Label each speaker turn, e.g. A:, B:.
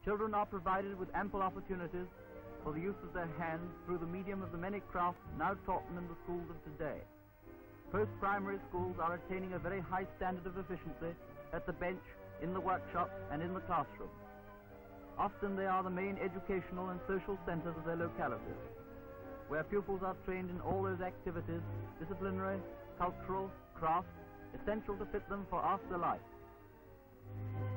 A: Children are provided with ample opportunities for the use of their hands through the medium of the many crafts now taught them in the schools of today. Post-primary schools are attaining a very high standard of efficiency at the bench, in the workshop, and in the classroom. Often they are the main educational and social centers of their localities, where pupils are trained in all those activities, disciplinary, cultural, craft, essential to fit them for after life.